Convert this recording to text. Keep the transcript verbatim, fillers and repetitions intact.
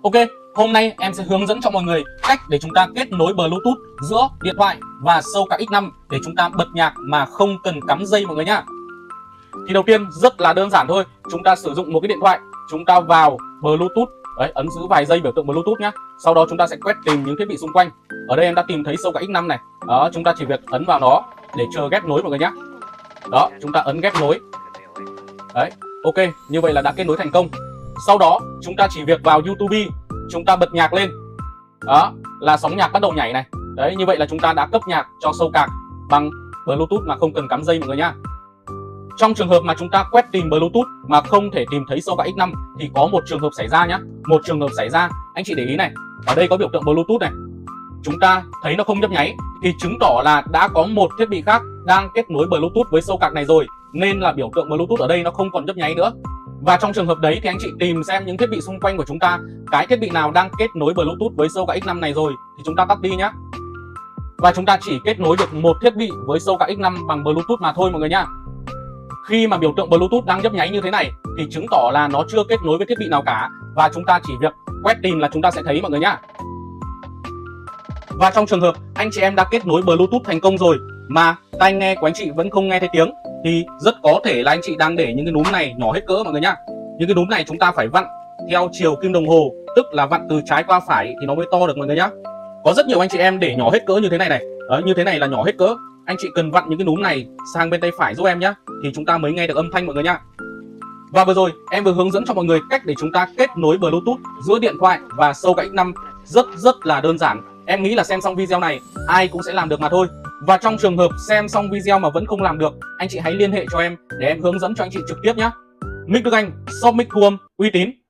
Ok, hôm nay em sẽ hướng dẫn cho mọi người cách để chúng ta kết nối Bluetooth giữa điện thoại và Soulcard X năm để chúng ta bật nhạc mà không cần cắm dây mọi người nhá. Thì đầu tiên rất là đơn giản thôi, chúng ta sử dụng một cái điện thoại, chúng ta vào Bluetooth, đấy, ấn giữ vài giây biểu tượng Bluetooth nhá. Sau đó chúng ta sẽ quét tìm những thiết bị xung quanh. Ở đây em đã tìm thấy Soulcard X năm này. Đó, chúng ta chỉ việc ấn vào nó để chờ ghép nối mọi người nhá. Đó, chúng ta ấn ghép nối. Đấy, ok, như vậy là đã kết nối thành công. Sau đó chúng ta chỉ việc vào YouTube, chúng ta bật nhạc lên. Đó, là sóng nhạc bắt đầu nhảy này. Đấy, như vậy là chúng ta đã cấp nhạc cho Soulcard bằng Bluetooth mà không cần cắm dây mọi người nhá. Trong trường hợp mà chúng ta quét tìm Bluetooth mà không thể tìm thấy Soulcard X năm thì có một trường hợp xảy ra nhá. Một trường hợp xảy ra, anh chị để ý này, ở đây có biểu tượng Bluetooth này. Chúng ta thấy nó không nhấp nháy thì chứng tỏ là đã có một thiết bị khác đang kết nối Bluetooth với Soulcard này rồi, nên là biểu tượng Bluetooth ở đây nó không còn nhấp nháy nữa. Và trong trường hợp đấy thì anh chị tìm xem những thiết bị xung quanh của chúng ta, cái thiết bị nào đang kết nối Bluetooth với Soulcard X năm này rồi thì chúng ta tắt đi nhá. Và chúng ta chỉ kết nối được một thiết bị với Soulcard X năm bằng Bluetooth mà thôi mọi người nhá. Khi mà biểu tượng Bluetooth đang nhấp nháy như thế này thì chứng tỏ là nó chưa kết nối với thiết bị nào cả, và chúng ta chỉ việc quét tìm là chúng ta sẽ thấy mọi người nhá. Và trong trường hợp anh chị em đã kết nối Bluetooth thành công rồi mà tai nghe của anh chị vẫn không nghe thấy tiếng thì rất có thể là anh chị đang để những cái núm này nhỏ hết cỡ mọi người nhá. Những cái núm này chúng ta phải vặn theo chiều kim đồng hồ, tức là vặn từ trái qua phải thì nó mới to được mọi người nhá. Có rất nhiều anh chị em để nhỏ hết cỡ như thế này này. Đấy, như thế này là nhỏ hết cỡ. Anh chị cần vặn những cái núm này sang bên tay phải giúp em nhá, thì chúng ta mới nghe được âm thanh mọi người nhá. Và vừa rồi em vừa hướng dẫn cho mọi người cách để chúng ta kết nối Bluetooth giữa điện thoại và Soulcard X năm rất rất là đơn giản. Em nghĩ là xem xong video này ai cũng sẽ làm được mà thôi. Và trong trường hợp xem xong video mà vẫn không làm được, anh chị hãy liên hệ cho em để em hướng dẫn cho anh chị trực tiếp nhé. Mic Đức Anh, shop mic thu âm uy tín,